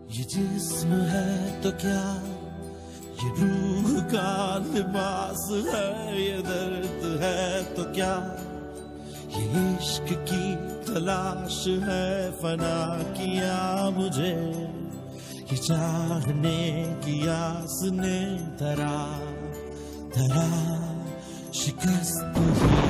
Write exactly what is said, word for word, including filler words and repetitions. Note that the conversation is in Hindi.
ये जिस्म है तो क्या, ये रूह का लिबास है, ये दर्द है तो क्या, ये इश्क की तलाश है, फना किया मुझे ये चाहने की आस ने धरा धरा शिकस्त हुई।